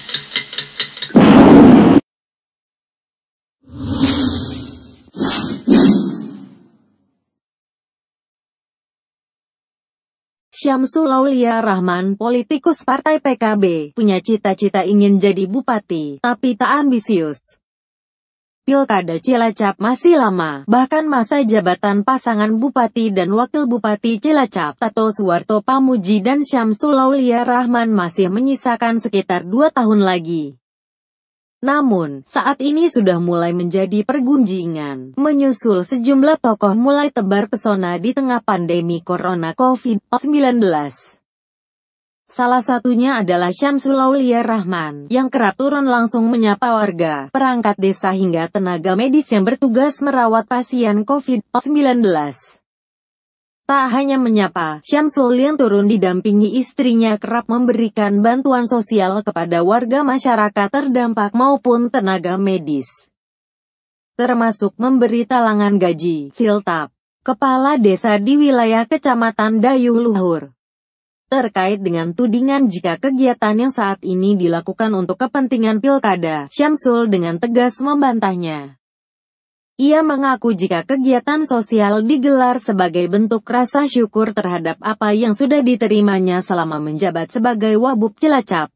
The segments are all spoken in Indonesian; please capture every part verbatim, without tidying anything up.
Syamsul Aulia Rahman, politikus Partai P K B, punya cita-cita ingin jadi bupati, tapi tak ambisius. Pilkada Cilacap masih lama, bahkan masa jabatan pasangan bupati dan wakil bupati Cilacap, Tato Suwarto Pamuji dan Syamsul Aulia Rahman masih menyisakan sekitar dua tahun lagi. Namun, saat ini sudah mulai menjadi pergunjingan, menyusul sejumlah tokoh mulai tebar pesona di tengah pandemi Corona COVID sembilan belas. Salah satunya adalah Syamsul Aulia Rahman, yang kerap turun langsung menyapa warga, perangkat desa hingga tenaga medis yang bertugas merawat pasien COVID sembilan belas. Tak hanya menyapa, Syamsul yang turun didampingi istrinya kerap memberikan bantuan sosial kepada warga masyarakat terdampak maupun tenaga medis. Termasuk memberi talangan gaji, siltap, kepala desa di wilayah Kecamatan Dayuh Luhur. Terkait dengan tudingan jika kegiatan yang saat ini dilakukan untuk kepentingan pilkada, Syamsul dengan tegas membantahnya. Ia mengaku jika kegiatan sosial digelar sebagai bentuk rasa syukur terhadap apa yang sudah diterimanya selama menjabat sebagai Wabub Cilacap.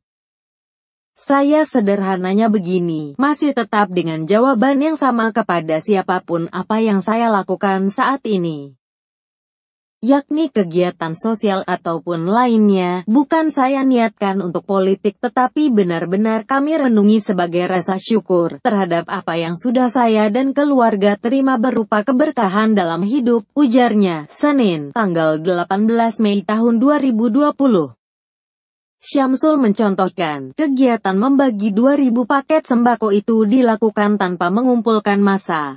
Saya sederhananya begini, masih tetap dengan jawaban yang sama kepada siapapun apa yang saya lakukan saat ini. Yakni kegiatan sosial ataupun lainnya, bukan saya niatkan untuk politik tetapi benar-benar kami renungi sebagai rasa syukur terhadap apa yang sudah saya dan keluarga terima berupa keberkahan dalam hidup, ujarnya, Senin, tanggal delapan belas Mei tahun dua ribu dua puluh. Syamsul mencontohkan, kegiatan membagi dua ribu paket sembako itu dilakukan tanpa mengumpulkan massa.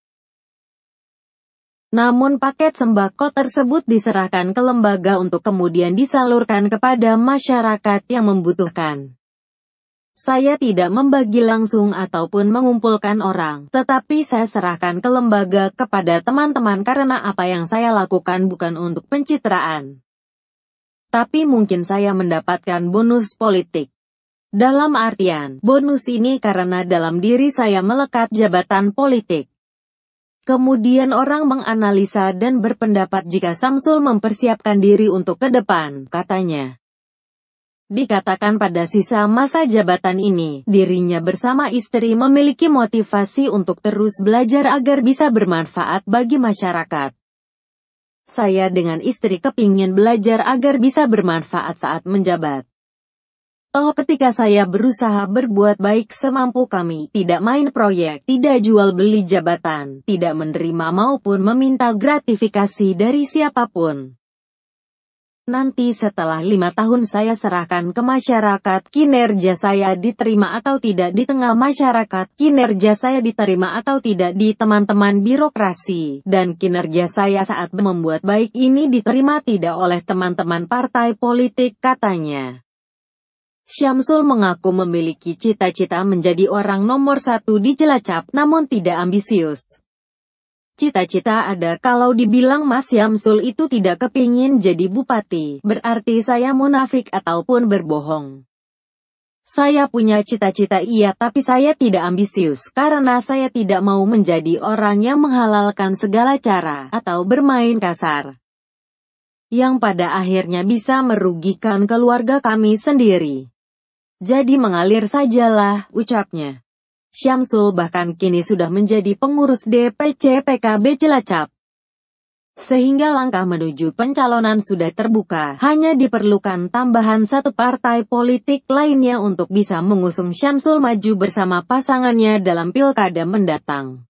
Namun paket sembako tersebut diserahkan ke lembaga untuk kemudian disalurkan kepada masyarakat yang membutuhkan. Saya tidak membagi langsung ataupun mengumpulkan orang, tetapi saya serahkan ke lembaga kepada teman-teman karena apa yang saya lakukan bukan untuk pencitraan. Tapi mungkin saya mendapatkan bonus politik. Dalam artian, bonus ini karena dalam diri saya melekat jabatan politik. Kemudian orang menganalisa dan berpendapat jika Syamsul mempersiapkan diri untuk ke depan, katanya. Dikatakan pada sisa masa jabatan ini, dirinya bersama istri memiliki motivasi untuk terus belajar agar bisa bermanfaat bagi masyarakat. Saya dengan istri kepingin belajar agar bisa bermanfaat saat menjabat. Oh, ketika saya berusaha berbuat baik semampu kami, tidak main proyek, tidak jual beli jabatan, tidak menerima maupun meminta gratifikasi dari siapapun. Nanti setelah lima tahun saya serahkan ke masyarakat, kinerja saya diterima atau tidak di tengah masyarakat, kinerja saya diterima atau tidak di teman-teman birokrasi, dan kinerja saya saat membuat baik ini diterima tidak oleh teman-teman partai politik, katanya. Syamsul mengaku memiliki cita-cita menjadi orang nomor satu di Cilacap, namun tidak ambisius. Cita-cita ada, kalau dibilang Mas Syamsul itu tidak kepingin jadi bupati, berarti saya munafik ataupun berbohong. Saya punya cita-cita iya, tapi saya tidak ambisius, karena saya tidak mau menjadi orang yang menghalalkan segala cara, atau bermain kasar. Yang pada akhirnya bisa merugikan keluarga kami sendiri. Jadi mengalir sajalah, ucapnya. Syamsul bahkan kini sudah menjadi pengurus D P C P K B Cilacap. Sehingga langkah menuju pencalonan sudah terbuka, hanya diperlukan tambahan satu partai politik lainnya untuk bisa mengusung Syamsul maju bersama pasangannya dalam pilkada mendatang.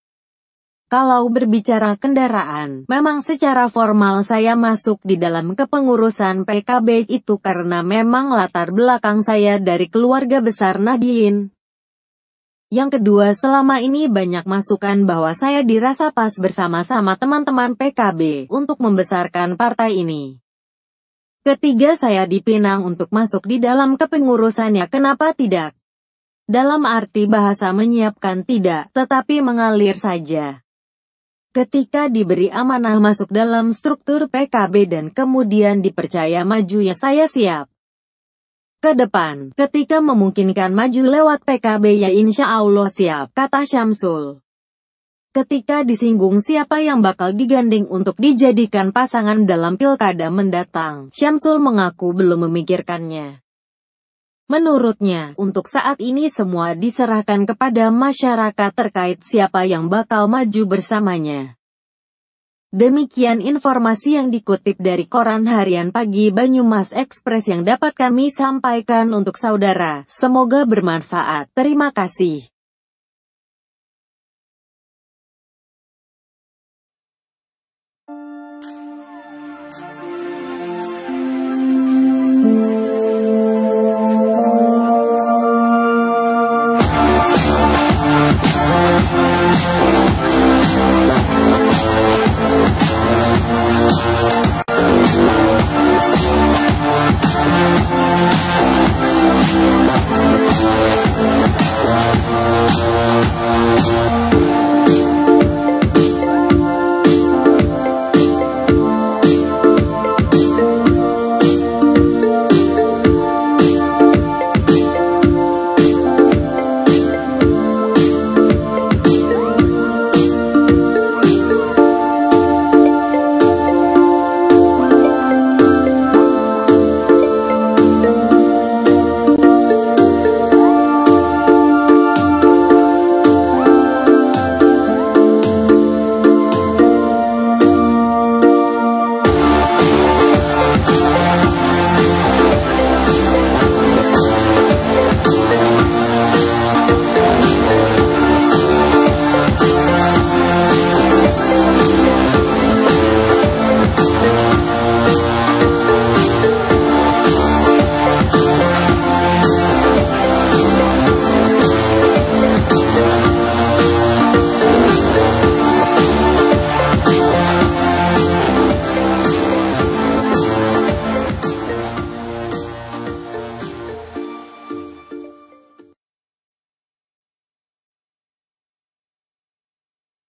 Kalau berbicara kendaraan, memang secara formal saya masuk di dalam kepengurusan P K B itu karena memang latar belakang saya dari keluarga besar Nahdien. Yang kedua, selama ini banyak masukan bahwa saya dirasa pas bersama-sama teman-teman P K B untuk membesarkan partai ini. Ketiga, saya dipinang untuk masuk di dalam kepengurusannya, kenapa tidak? Dalam arti bahasa menyiapkan tidak, tetapi mengalir saja. Ketika diberi amanah masuk dalam struktur P K B dan kemudian dipercaya maju, ya saya siap. ke depan. Ketika memungkinkan maju lewat P K B ya insya Allah siap, kata Syamsul. Ketika disinggung siapa yang bakal digandeng untuk dijadikan pasangan dalam pilkada mendatang, Syamsul mengaku belum memikirkannya. Menurutnya, untuk saat ini semua diserahkan kepada masyarakat terkait siapa yang bakal maju bersamanya. Demikian informasi yang dikutip dari Koran Harian Pagi Banyumas Express yang dapat kami sampaikan untuk saudara. Semoga bermanfaat. Terima kasih.